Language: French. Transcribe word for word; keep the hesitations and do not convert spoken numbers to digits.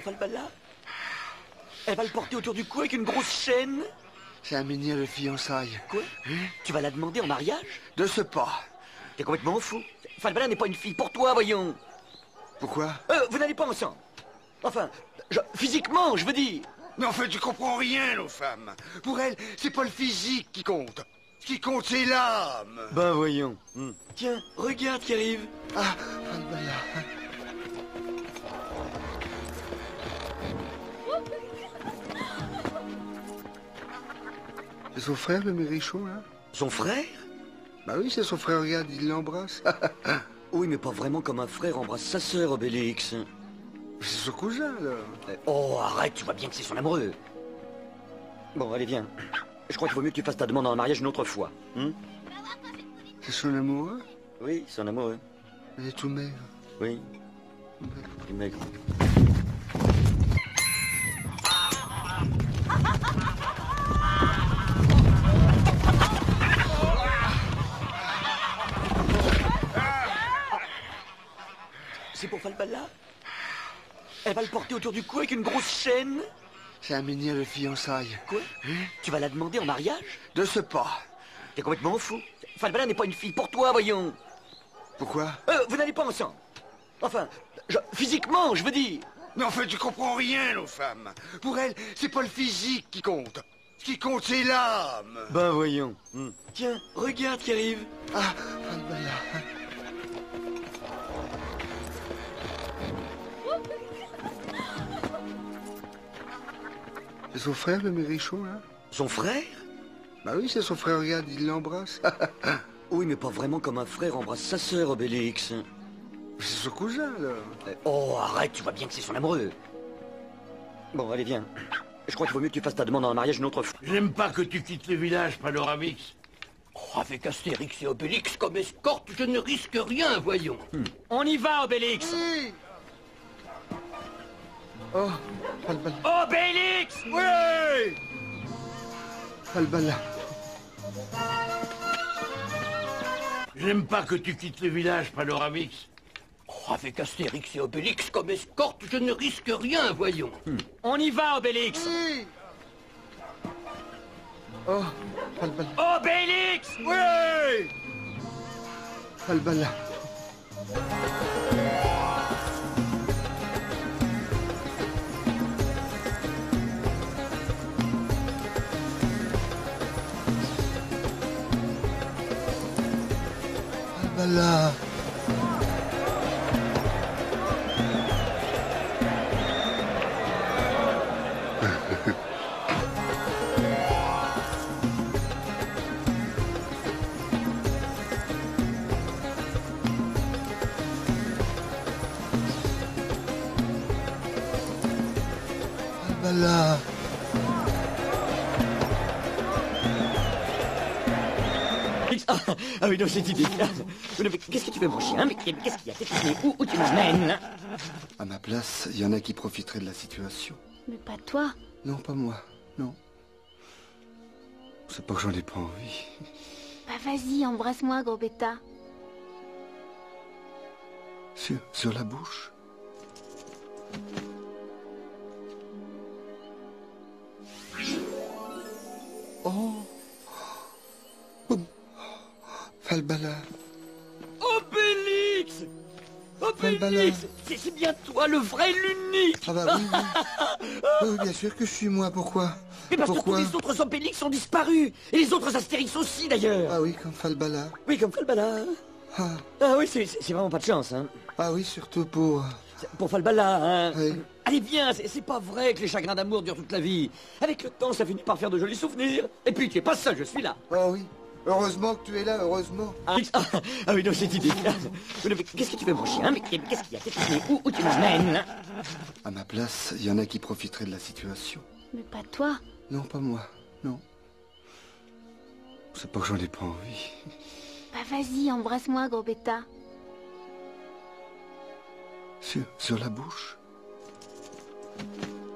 Falbala, elle va le porter autour du cou avec une grosse chaîne. C'est un menhir de fiançailles. Quoi? Tu vas la demander en mariage? De ce pas. T'es complètement fou. Falbala n'est pas une fille pour toi, voyons. Pourquoi? Euh, vous n'allez pas ensemble. Enfin, je- physiquement, je veux dire. Mais en fait, tu comprends rien, nos femmes. Pour elles, c'est pas le physique qui compte. Ce qui compte, c'est l'âme. Ben voyons. Hmm. Tiens, regarde qui arrive. Ah, Falbala. C'est son frère, le Mérichon, là? Son frère? Bah oui, c'est son frère, regarde, il l'embrasse. Oui, mais pas vraiment comme un frère embrasse sa sœur, Obélix. C'est son cousin, alors. Euh, Oh, arrête, tu vois bien que c'est son amoureux. Bon, allez, viens. Je crois qu'il vaut mieux que tu fasses ta demande en mariage une autre fois. Hmm? C'est son amoureux? Oui, son amoureux. Il est tout maigre. Oui. Il est maigre. C'est pour Falbala? Elle va le porter autour du cou avec une grosse chaîne. C'est un menhir de fiançailles. Quoi? Tu vas la demander en mariage? De ce pas. T'es complètement fou. Falbala n'est pas une fille pour toi, voyons. Pourquoi? Euh, vous n'allez pas ensemble. Enfin, je- physiquement, je veux dire. Mais en fait, tu comprends rien, nos femmes. Pour elles, c'est pas le physique qui compte. Ce qui compte, c'est l'âme. Ben voyons. Hmm. Tiens, regarde qui arrive. Ah, Falbala. C'est son frère, le Mérichon, là? Son frère? Bah oui, c'est son frère, regarde, il l'embrasse. Oui, mais pas vraiment comme un frère embrasse sa sœur, Obélix. C'est son cousin, alors. Euh, Oh, arrête, tu vois bien que c'est son amoureux. Bon, allez, viens. Je crois qu'il vaut mieux que tu fasses ta demande en mariage une autre fois. J'aime pas que tu quittes le village, Panoramix. Oh, avec Astérix et Obélix comme escorte, je ne risque rien, voyons. On y va, Obélix. Oui. Oh, Falbala. Obélix! Oui. Falbala. J'aime pas que tu quittes le village, Panoramix. Oh, avec Astérix et Obélix comme escorte, je ne risque rien, voyons. On y va, Obélix. Oui. Oh, Falbala. Obélix! Oui. Falbala. Falbala. Falbala. Ah, ah oui, non, c'est idée. Mais qu'est-ce que tu fais, mon chien? Mais qu'est-ce qu'il y a? Qu'est-ce qu'il y a? Où, où tu m'emmènes? À ma place, il y en a qui profiteraient de la situation. Mais pas toi. Non, pas moi. Non. C'est pas que j'en ai pas envie. Bah vas-y, embrasse-moi, gros bêta. Sur, sur la bouche. Oh. Oh. Falbala. Obélix! Falbala. Obélix! C'est c'est bien toi, le vrai, l'unique! Ah bah oui, oui. Oui, bien sûr que je suis moi, pourquoi? Mais parce Pourquoi? que tous les autres Obélix ont disparu! Et les autres Astérix aussi, d'ailleurs! Ah oui, comme Falbala. Oui, comme Falbala. Ah, Ah oui, c'est c'est vraiment pas de chance, hein. ah oui, surtout pour... C'est pour Falbala, hein. Oui. Allez, viens, c'est c'est pas vrai que les chagrins d'amour durent toute la vie. Avec le temps, ça finit par faire de jolis souvenirs. Et puis, tu es pas seul, je suis là. Ah oui. Heureusement que tu es là, heureusement. Ah, ah, ah oui, non, c'est idée. Mais qu'est-ce que tu fais, mon chien? Mais qu'est-ce qu'il y a? Qu'est-ce qu'il y a? Où, où tu m'emmènes? À ma place, il y en a qui profiteraient de la situation. Mais pas toi. Non, pas moi. Non. C'est pas que j'en ai pas envie. Bah vas-y, embrasse-moi, gros bêta. Sur, sur la bouche.